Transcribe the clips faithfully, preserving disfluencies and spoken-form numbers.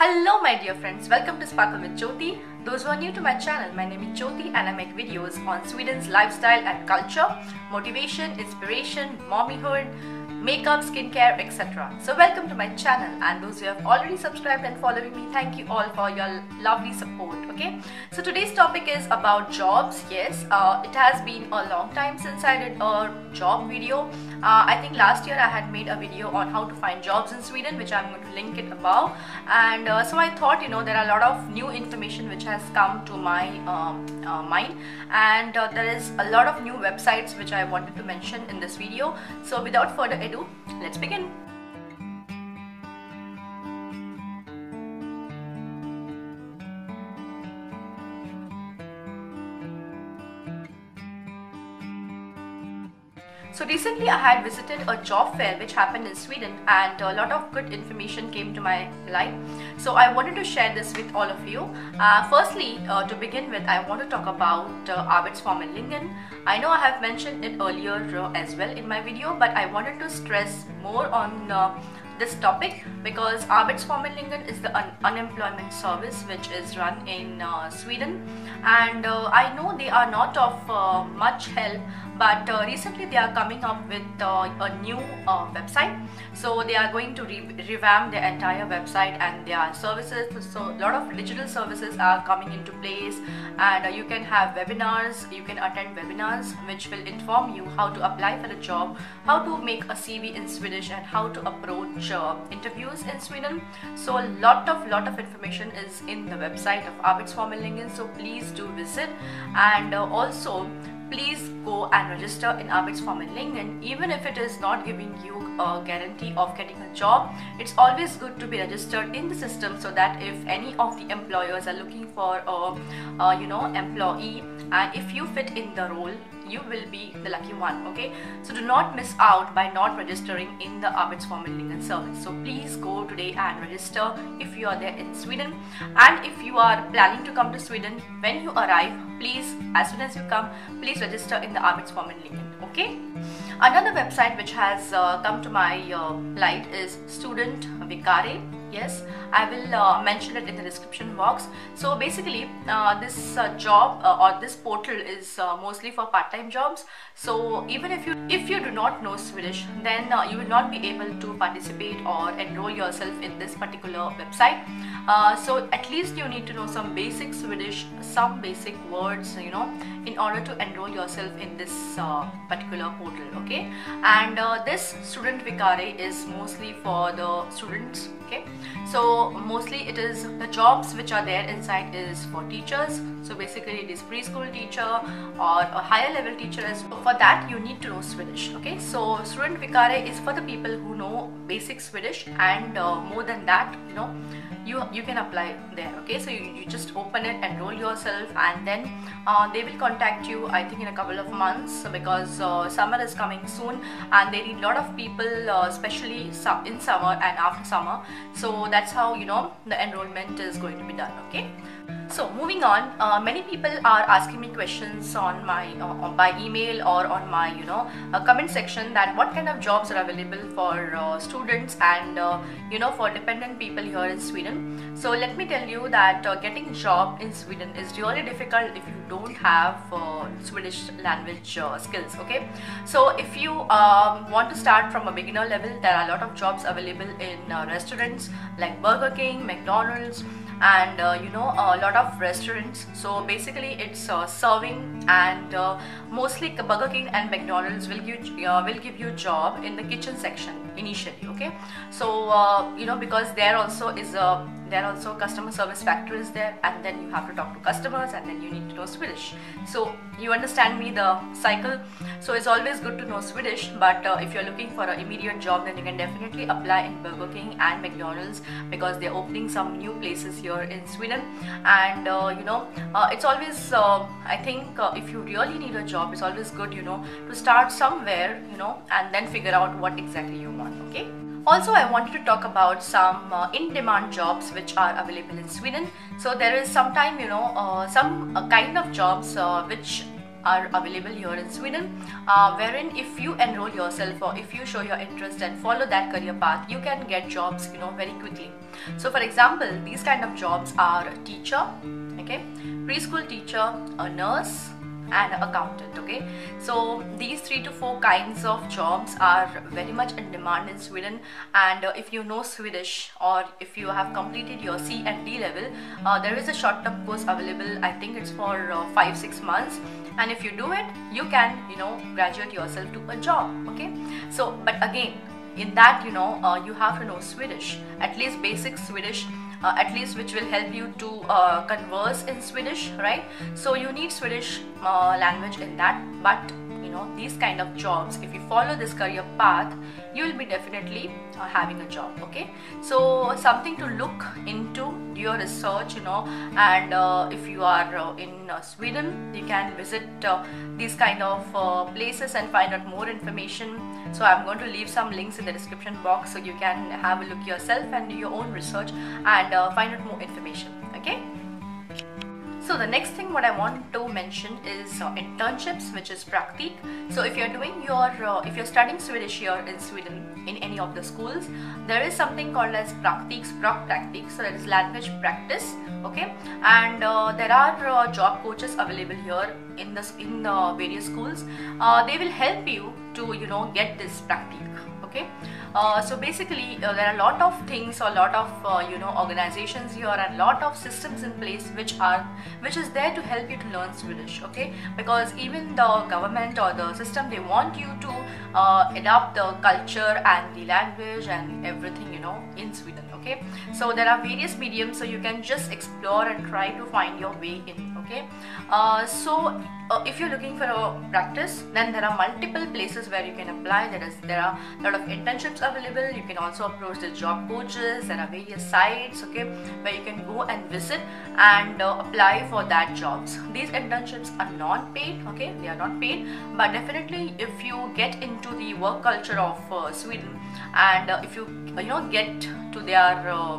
Hello my dear friends, welcome to Sparkle with Jyoti. Those who are new to my channel, my name is Jyoti and I make videos on Sweden's lifestyle and culture, motivation, inspiration, mommyhood, makeup, skincare, et cetera. So welcome to my channel, and those who have already subscribed and following me, thank you all for your lovely support. Okay, so today's topic is about jobs. Yes, uh, it has been a long time since I did a job video. Uh, I think last year I had made a video on how to find jobs in Sweden, which I'm going to link it above. And uh, so I thought, you know, there are a lot of new information which has come to my um, uh, mind, and uh, there is a lot of new websites which I wanted to mention in this video. So without further ado, let's begin. So recently I had visited a job fair which happened in Sweden, and a lot of good information came to my life. So I wanted to share this with all of you. Uh, firstly, uh, to begin with, I want to talk about uh, Arbetsförmedlingen. I know I have mentioned it earlier uh, as well in my video, but I wanted to stress more on uh, this topic because Arbetsförmedlingen is the un unemployment service which is run in uh, Sweden, and uh, I know they are not of uh, much help, but uh, recently they are coming up with uh, a new uh, website. So they are going to re revamp their entire website and their services. So a lot of digital services are coming into place, and uh, you can have webinars, you can attend webinars which will inform you how to apply for a job, how to make a C V in Swedish, and how to approach uh, interviews in Sweden. So a lot of lot of information is in the website of Arbetsförmedlingen, so please do visit, and uh, also please go and register in Arbetsförmedlingen. Even if it is not giving you a guarantee of getting a job, it's always good to be registered in the system, so that if any of the employers are looking for a, a you know employee, and if you fit in the role, you will be the lucky one. Okay, so do not miss out by not registering in the Arbetsförmedlingen service. So please go today and register if you are there in Sweden, and if you are planning to come to Sweden, when you arrive, please, as soon as you come, please register in the Arbetsförmedlingen. Okay, another website which has uh, come to my uh, light is Student Vikare. Yes, I will uh, mention it in the description box. So basically uh, this uh, job uh, or this portal is uh, mostly for part-time jobs. So even if you if you do not know Swedish, then uh, you will not be able to participate or enroll yourself in this particular website. Uh, so at least you need to know some basic Swedish, some basic words, you know, in order to enroll yourself in this uh, particular portal. Okay, and uh, this Student Vikare is mostly for the students. Okay, so mostly it is the jobs which are there inside is for teachers. So basically it is preschool teacher or a higher level teacher as well. For that you need to know Swedish. Okay, so Student Vikare is for the people who know basic Swedish, and uh, more than that, you know, you you can apply there. Okay, so you, you just open it, enroll yourself, and then uh, they will contact you, I think, in a couple of months, because uh, summer is coming soon and they need a lot of people, uh, especially in summer and after summer. So that's how, you know, the enrollment is going to be done. Okay, so moving on, uh, many people are asking me questions on my uh, by email or on my you know uh, comment section, that what kind of jobs are available for uh, students and uh, you know for dependent people here in Sweden. So let me tell you that uh, getting a job in Sweden is really difficult if you don't have uh, Swedish language uh, skills. Okay, so if you um, want to start from a beginner level, there are a lot of jobs available in uh, restaurants like Burger King, McDonald's, and uh, you know a lot of restaurants. So basically it's uh, serving, and uh, mostly Burger King and McDonald's will give uh, will give you a job in the kitchen section initially. Okay, so uh, you know because there also is a there also customer service factor is there, and then you have to talk to customers, and then you need to know Swedish. So you understand me the cycle. So it's always good to know Swedish, but uh, if you're looking for an immediate job, then you can definitely apply in Burger King and McDonald's, because they're opening some new places here in Sweden. And uh, you know uh, it's always uh, I think uh, if you really need a job, it's always good, you know, to start somewhere, you know, and then figure out what exactly you want. Okay, also I wanted to talk about some uh, in-demand jobs which are available in Sweden. So there is sometime, you know, uh, some uh, kind of jobs uh, which are available here in Sweden, uh, wherein if you enroll yourself or if you show your interest and follow that career path, you can get jobs, you know, very quickly. So for example, these kind of jobs are a teacher, okay, preschool teacher, a nurse, and an accountant. Okay, so these three to four kinds of jobs are very much in demand in Sweden. And uh, if you know Swedish, or if you have completed your C and D level, uh, there is a short-term course available. I think it's for uh, five six months, and if you do it, you can, you know, graduate yourself to a job. Okay, so but again, in that, you know, uh, you have to know Swedish, at least basic Swedish, uh, at least which will help you to uh, converse in Swedish, right? So you need Swedish uh, language in that. But you know, these kind of jobs, if you follow this career path, you will be definitely uh, having a job. Okay, so something to look into, do your research, you know. And uh, if you are uh, in uh, Sweden, you can visit uh, these kind of uh, places and find out more information. So I'm going to leave some links in the description box, so you can have a look yourself and do your own research and uh, find out more information. Okay, so the next thing what I want to mention is uh, internships, which is praktik. So if you're doing your uh, if you're studying Swedish here in Sweden in any of the schools, there is something called as praktik, språk praktik. So that is language practice. Okay, and uh, there are uh, job coaches available here in the in the various schools. Uh, they will help you to, you know, get this praktik. Okay, uh, so basically uh, there are a lot of things, a lot of uh, you know, organizations here, and lot of systems in place which are which is there to help you to learn Swedish. Okay, because even the government or the system, they want you to uh, adopt the culture and the language and everything, you know, in Sweden. Okay, so there are various mediums, so you can just explore and try to find your way in. Okay, uh, so uh, if you're looking for a practice, then there are multiple places where you can apply. There is there are a lot of internships available. You can also approach the job coaches. There are various sites, okay, where you can go and visit and uh, apply for that jobs. These internships are not paid. Okay, they are not paid, but definitely if you get into the work culture of uh, Sweden, and uh, if you you know get to their uh,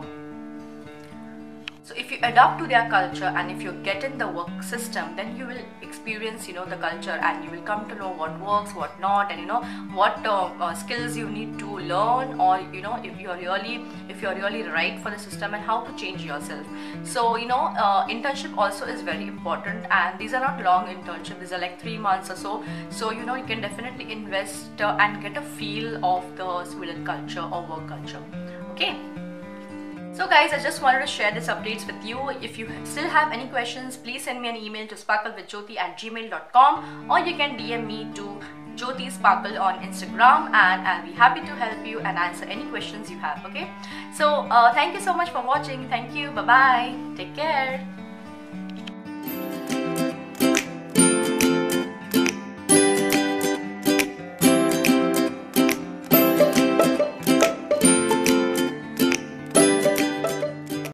so if you adapt to their culture, and if you get in the work system, then you will experience, you know, the culture, and you will come to know what works, what not, and you know what uh, uh, skills you need to learn, or you know, if you're really if you're really right for the system, and how to change yourself. So you know, uh, internship also is very important, and these are not long internships. These are like three months or so. So you know, you can definitely invest uh, and get a feel of the Sweden culture or work culture. Okay. So guys, I just wanted to share these updates with you. If you still have any questions, please send me an email to sparklewithjyoti at gmail dot com, or you can D M me to Jyoti Sparkle on Instagram, and I'll be happy to help you and answer any questions you have. Okay, so uh, thank you so much for watching. Thank you. Bye bye. Take care.